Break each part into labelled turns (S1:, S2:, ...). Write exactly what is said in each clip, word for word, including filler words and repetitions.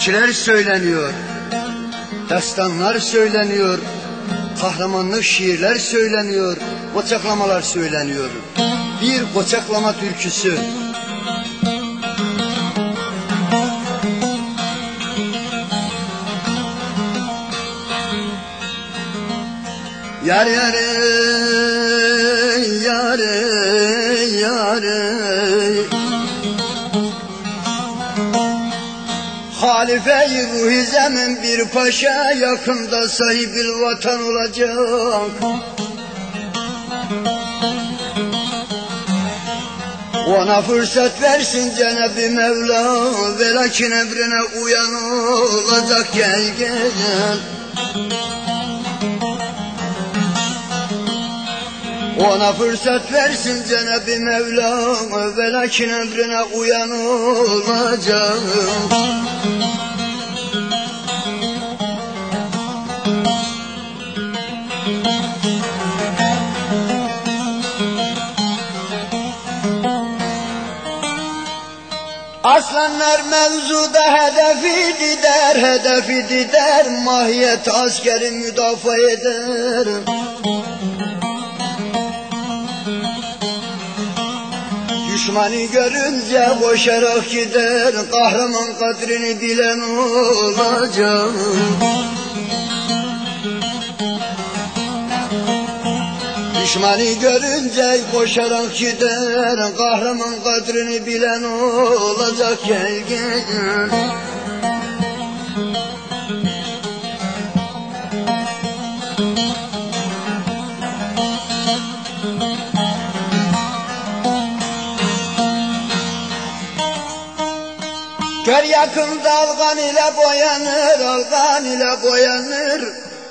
S1: türküler söyleniyor, destanlar söyleniyor, kahramanlık şiirler söyleniyor, koçaklamalar söyleniyor. Bir koçaklama türküsü. Yar yare, yare, yare, halife-i ruhi zemin bir paşa, yakında sahibil vatan olacak. Ona fırsat versin Cenab-ı Mevla, velakin emrine uyan olacak. Gel gel, ona fırsat versin Cenab-ı Mevla, velakin emrine uyan olacak. Aslanlar mevzuda hedefi dider, hedefi dider, mahiyet askeri müdafaa eder. Düşmanı görünce koşarak gider, kahraman kadrini bilen olacak. Düşmanı görünce koşarak gider, kahraman kadrini bilen olacak. Gel gel, gör yakında algan ile boyanır, algan ile boyanır.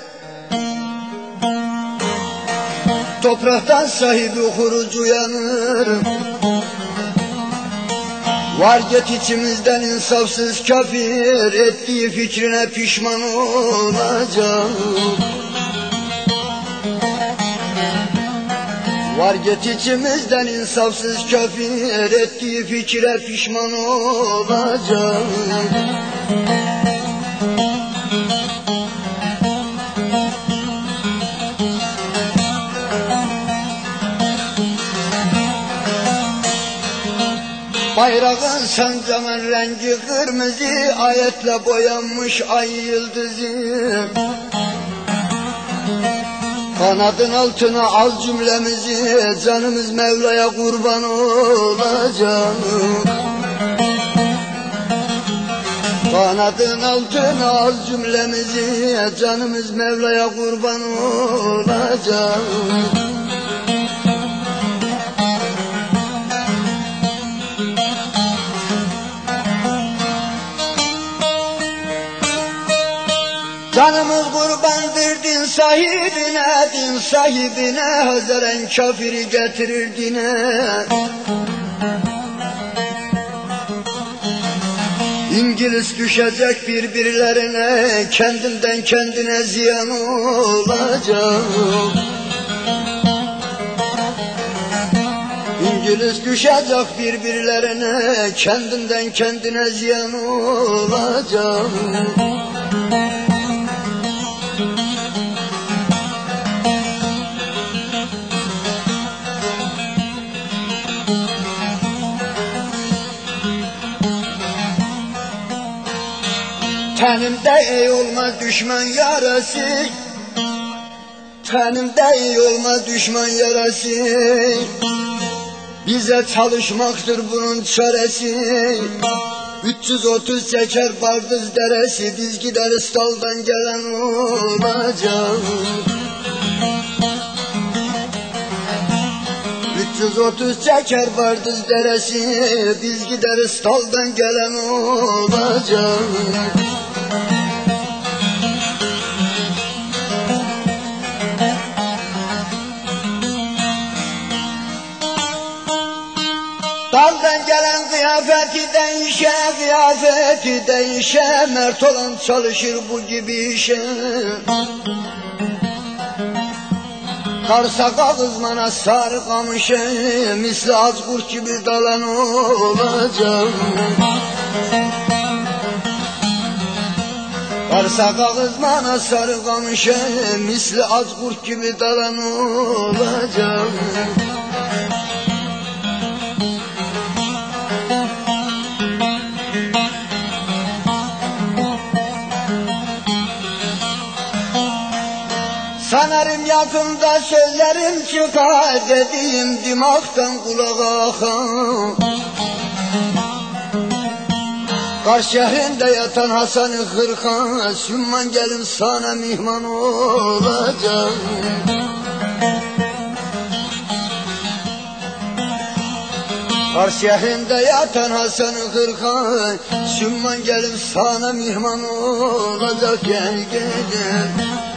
S1: Topraktan sahibi huruc uyanır. Var get içimizden insafsız kafir, ettiği fikrine pişman olacak. Var get içimizden insafsız kafir, ettiği fikre pişman olacak. Bayrağın sancağın rengi kırmızı, ayetle boyanmış ay yıldızı. Kanadın altına al cümlemizi, canımız Mevla'ya kurban olacak. Kanadın altına al cümlemizi, canımız Mevla'ya kurban olacak. Canımız kurbandır din sahibine, din sahibine, hazeren kafiri getirir dine. İngiliz düşecek birbirlerine, kendinden kendine ziyan olacak. İngiliz düşecek birbirlerine, kendinden kendine ziyan olacak. Tenimde iyi olmaz düşman yarası, tenimde iyi olmaz düşman yarası. Bize çalışmaktır bunun çaresi. üç yüz otuz çeker Bardız deresi, biz gideriz daldan gelen olacak. üç yüz otuz çeker Bardız deresi, biz gideriz daldan gelen olacak. Daldan gelen kıyafeti değişe, kıyafeti değişe, mert olan çalışır bu gibi işe. Karsa kızmana sarı kamışe, misli az kurt gibi dalan olacak. Sakağız bana sarı kamışe, misli az kurt gibi dalan olacak. Sanarım yakında sözlerim çıkar, dediğim dimaktan kulağa akar. Kars şehrinde yatan Hasan-ı Hırkan, Sümman gelin sana mihman olacak. Kars şehrinde yatan Hasan-ı Hırkan, Sümman gelin sana mihman olacak. Gel gel